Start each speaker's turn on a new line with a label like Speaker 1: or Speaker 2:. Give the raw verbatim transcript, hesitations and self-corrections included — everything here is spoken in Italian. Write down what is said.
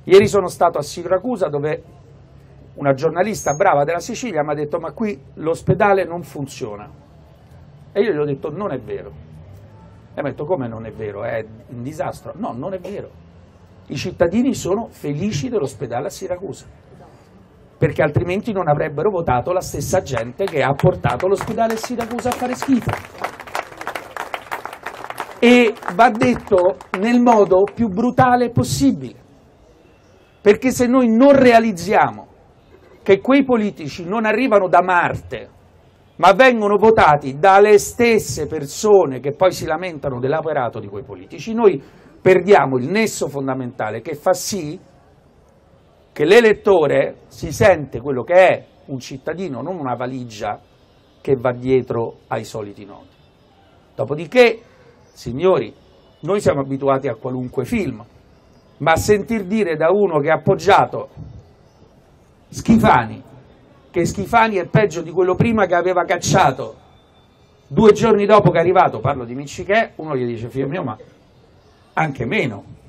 Speaker 1: Ieri sono stato a Siracusa dove una giornalista brava della Sicilia mi ha detto ma qui l'ospedale non funziona. E io gli ho detto non è vero. E mi ha detto come non è vero? È un disastro. No, non è vero. I cittadini sono felici dell'ospedale a Siracusa, perché altrimenti non avrebbero votato la stessa gente che ha portato l'ospedale a Siracusa a fare schifo. E va detto nel modo più brutale possibile, perché se noi non realizziamo che quei politici non arrivano da Marte, ma vengono votati dalle stesse persone che poi si lamentano dell'operato di quei politici, noi perdiamo il nesso fondamentale che fa sì che l'elettore si sente quello che è un cittadino, non una valigia che va dietro ai soliti nodi. Dopodiché, signori, noi siamo abituati a qualunque film, ma a sentir dire da uno che ha appoggiato Schifani, che Schifani è peggio di quello prima che aveva cacciato due giorni dopo che è arrivato, parlo di Miccichè, uno gli dice figlio mio ma anche meno.